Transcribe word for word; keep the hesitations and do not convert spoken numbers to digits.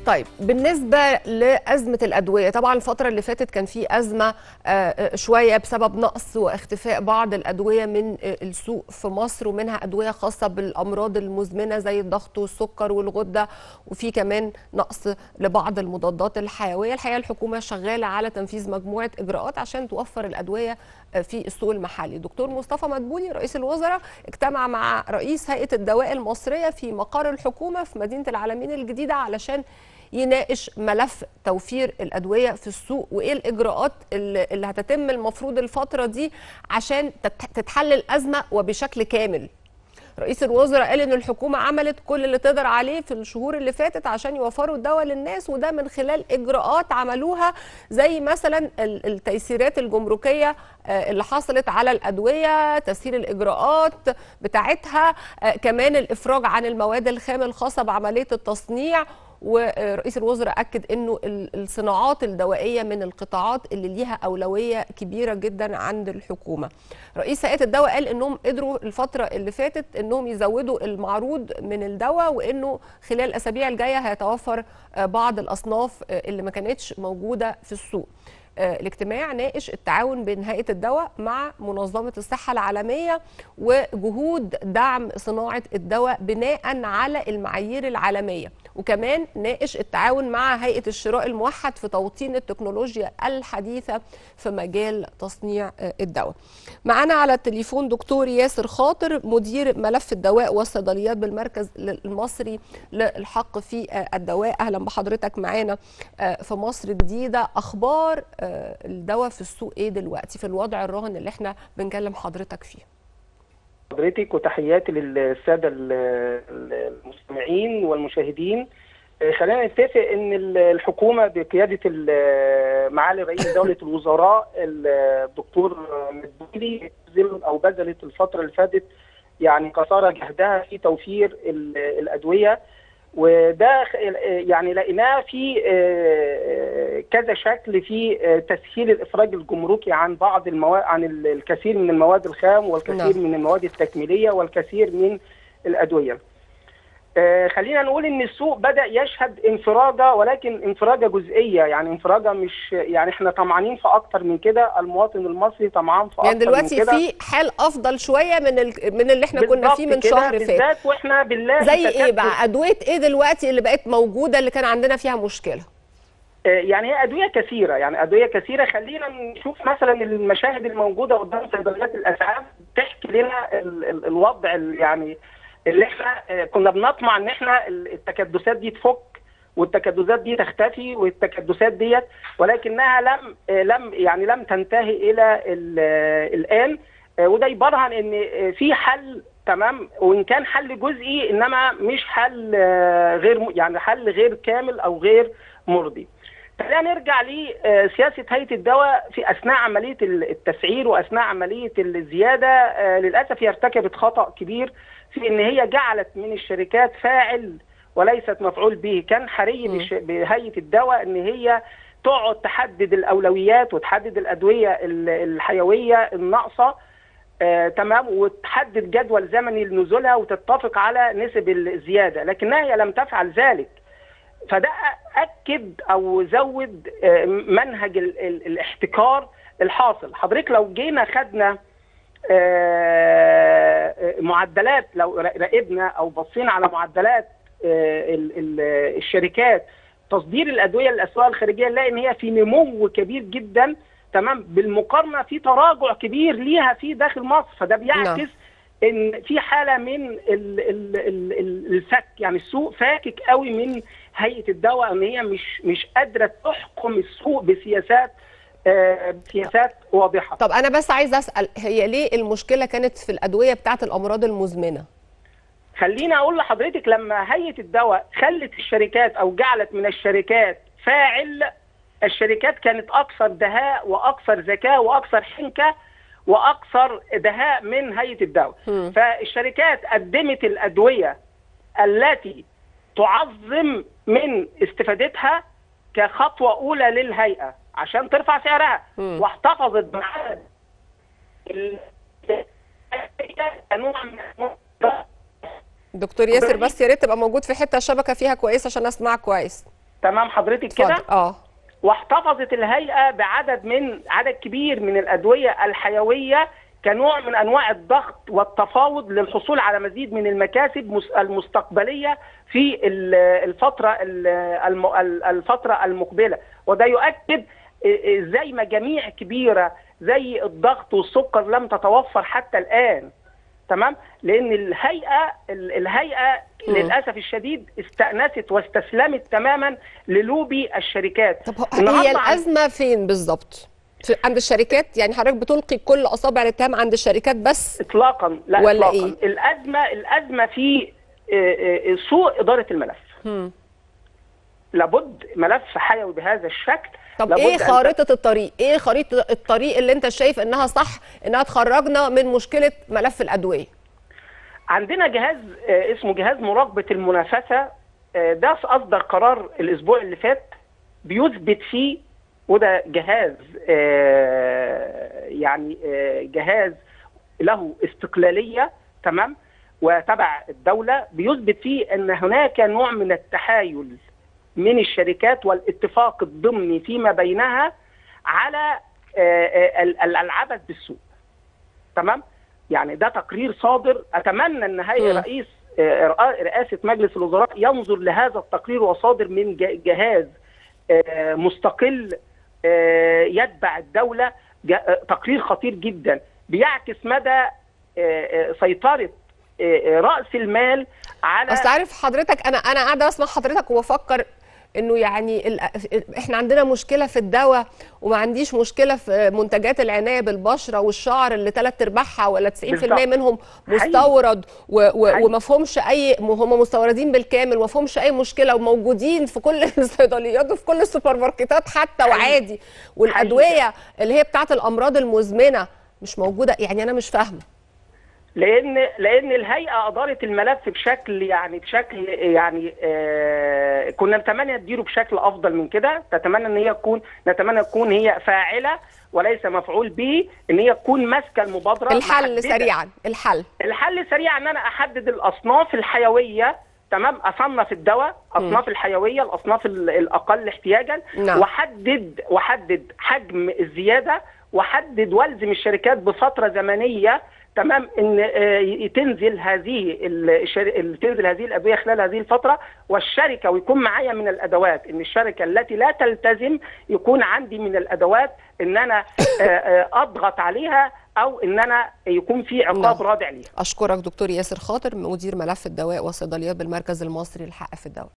طيب بالنسبة لأزمة الأدوية، طبعا الفترة اللي فاتت كان في أزمة شوية بسبب نقص واختفاء بعض الأدوية من السوق في مصر، ومنها أدوية خاصة بالأمراض المزمنة زي الضغط والسكر والغدة، وفي كمان نقص لبعض المضادات الحيوية. الحقيقة الحكومة شغالة على تنفيذ مجموعة إجراءات عشان توفر الأدوية في السوق المحلي. دكتور مصطفى مدبولي رئيس الوزراء اجتمع مع رئيس هيئة الدواء المصرية في مقر الحكومة في مدينة العالمين الجديدة علشان يناقش ملف توفير الأدوية في السوق، وإيه الإجراءات اللي هتتم المفروض الفترة دي عشان تتحل الأزمة وبشكل كامل. رئيس الوزراء قال إن الحكومة عملت كل اللي تقدر عليه في الشهور اللي فاتت عشان يوفروا الدواء للناس، وده من خلال إجراءات عملوها زي مثلا التيسيرات الجمركية اللي حصلت على الأدوية، تسهيل الإجراءات بتاعتها، كمان الإفراج عن المواد الخام الخاصة بعملية التصنيع. ورئيس الوزراء أكد أنه الصناعات الدوائية من القطاعات اللي ليها أولوية كبيرة جدا عند الحكومة. رئيس هيئة الدواء قال أنهم قدروا الفترة اللي فاتت أنهم يزودوا المعروض من الدواء، وأنه خلال الأسابيع الجاية هيتوفر بعض الأصناف اللي ما كانتش موجودة في السوق. الاجتماع ناقش التعاون بين هيئة الدواء مع منظمة الصحة العالمية وجهود دعم صناعة الدواء بناء على المعايير العالمية، وكمان ناقش التعاون مع هيئة الشراء الموحد في توطين التكنولوجيا الحديثة في مجال تصنيع الدواء. معنا على التليفون دكتور ياسر خاطر مدير ملف الدواء والصيدليات بالمركز المصري للحق في الدواء. أهلا بحضرتك معانا في مصر جديدة. أخبار الدواء في السوق ايه دلوقتي في الوضع الراهن اللي احنا بنكلم حضرتك فيه؟ حضرتك وتحياتي للساده المستمعين والمشاهدين. خلينا نتفق ان الحكومه بقياده معالي رئيس دوله الوزراء الدكتور مدبولي او بذلت الفتره اللي فاتت يعني قصارى جهدها في توفير الادويه، وده يعني لقيناه في كذا شكل في تسهيل الافراج الجمركي عن بعض المواد، عن الكثير من المواد الخام والكثير من المواد التكميليه والكثير من الادويه. خلينا نقول ان السوق بدا يشهد انفراجه، ولكن انفراجه جزئيه، يعني انفراجه مش يعني احنا طمعانين في اكتر من كده، المواطن المصري طمعان في اكتر يعني دلوقتي من كده. في حال افضل شويه من ال... من اللي احنا كنا فيه من شهر فات، بالذات واحنا بالله زي ايه بقى؟ ادويه ايه دلوقتي اللي بقت موجوده اللي كان عندنا فيها مشكله؟ يعني هي ادويه كثيره، يعني ادويه كثيره. خلينا نشوف مثلا المشاهد الموجوده قدام صيدليات الاسعاف تحكي لنا ال... ال... الوضع ال... يعني اللي احنا كنا بنطمع ان احنا التكدسات دي تفك والتكدسات دي تختفي والتكدسات ديت، ولكنها لم لم يعني لم تنتهي الى الان. وده يبرهن ان في حل، تمام، وان كان حل جزئي انما مش حل غير يعني حل غير كامل او غير مرضي. خلينا نرجع لسياسه هيئه الدواء في اثناء عمليه التسعير واثناء عمليه الزياده. للاسف هي ارتكبت خطا كبير في ان هي جعلت من الشركات فاعل وليست مفعول به. كان حري بهيئه الدواء ان هي تقعد تحدد الاولويات وتحدد الادويه الحيويه الناقصه، آه، تمام، وتحدد جدول زمني لنزولها وتتفق على نسب الزياده، لكنها هي لم تفعل ذلك. فده اكد او زود آه منهج ال ال الاحتكار الحاصل. حضرتك لو جينا خدنا آه معدلات، لو راقبنا او بصينا على معدلات آه ال ال الشركات تصدير الادويه للاسواق الخارجيه، نلاقي ان هي في نمو كبير جدا، تمام، بالمقارنه في تراجع كبير ليها في داخل مصر. فده بيعكس ان في حاله من ال ال ال الفك، يعني السوق فاكك قوي من هيئه الدواء، ان هي مش مش قادره تحكم السوق بسياسات آه سياسات واضحه. طب انا بس عايز اسال، هي ليه المشكله كانت في الادويه بتاعه الامراض المزمنه؟ خليني اقول لحضرتك، لما هيئه الدواء خلت الشركات او جعلت من الشركات فاعل، الشركات كانت اكثر دهاء واكثر ذكاء واكثر حنكه واكثر دهاء من هيئه الدواء. م. فالشركات قدمت الادويه التي تعظم من استفادتها كخطوه اولى للهيئه عشان ترفع سعرها، م. واحتفظت بعدد نوع من دكتور ياسر، بس يا ريت تبقى موجود في حته الشبكه فيها كويس عشان اسمعك كويس. تمام حضرتك كده. اه واحتفظت الهيئه بعدد من عدد كبير من الادويه الحيويه كنوع من انواع الضغط والتفاوض للحصول على مزيد من المكاسب المستقبليه في الفتره الفتره المقبله. وده يؤكد زي ما جميع كبيره زي الضغط والسكر لم تتوفر حتى الان. تمام. لان الهيئه الهيئه م. للاسف الشديد استأنست واستسلمت تماما للوبي الشركات. طب هي الازمه فين بالظبط؟ عند الشركات؟ يعني حضرتك بتلقي كل اصابع الاتهام عند الشركات بس؟ اطلاقا لا ولا اطلاقا. إيه؟ الازمه الازمه في سوء اداره الملف. م. لابد ملف حيوي بهذا الشكل. طب ايه خارطه الطريق؟ ايه خريطه الطريق اللي انت شايف انها صح انها تخرجنا من مشكله ملف الادويه؟ عندنا جهاز اسمه جهاز مراقبه المنافسه، ده اصدر قرار الاسبوع اللي فات بيثبت فيه، وده جهاز يعني جهاز له استقلاليه تمام وتبع الدوله، بيثبت فيه ان هناك نوع من التحايل من الشركات والاتفاق الضمني فيما بينها على العبث بالسوق. تمام؟ يعني ده تقرير صادر، اتمنى ان هيئه رئيس رئاسه مجلس الوزراء ينظر لهذا التقرير وصادر من جهاز مستقل يتبع الدوله، تقرير خطير جدا بيعكس مدى سيطره راس المال على. اصل عارف حضرتك انا انا قاعده اسمع حضرتك وبفكر انه يعني ال... احنا عندنا مشكله في الدواء وما عنديش مشكله في منتجات العنايه بالبشره والشعر اللي ثلاث ارباعها ولا تسعين في المية منهم مستورد و... و... وما فيهمش اي، هم مستوردين بالكامل وما فيهمش اي مشكله وموجودين في كل الصيدليات وفي كل السوبر ماركتات حتى وعادي، والادويه اللي هي بتاعت الامراض المزمنه مش موجوده. يعني انا مش فاهمه. لان لان الهيئه ادارت الملف بشكل يعني بشكل يعني آه كنا نتمنى تديره بشكل افضل من كده. تتمنى ان هي تكون نتمنى تكون هي فاعله وليس مفعول به، ان هي تكون ماسكه المبادره. الحل محددة. سريعا الحل الحل سريعا ان انا احدد الاصناف الحيويه. تمام. اصنف الدواء اصناف م. الحيويه الاصناف الاقل احتياجا. نعم. واحدد واحدد حجم الزياده، واحدد والزم الشركات بفتره زمنيه تمام ان تنزل هذه تنزل هذه الادويه خلال هذه الفتره، والشركه ويكون معايا من الادوات ان الشركه التي لا تلتزم يكون عندي من الادوات ان انا اضغط عليها او ان انا يكون في عقاب رادع ليها. اشكرك دكتور ياسر خاطر، مدير ملف الدواء والصيدليات بالمركز المصري للحق في الدواء.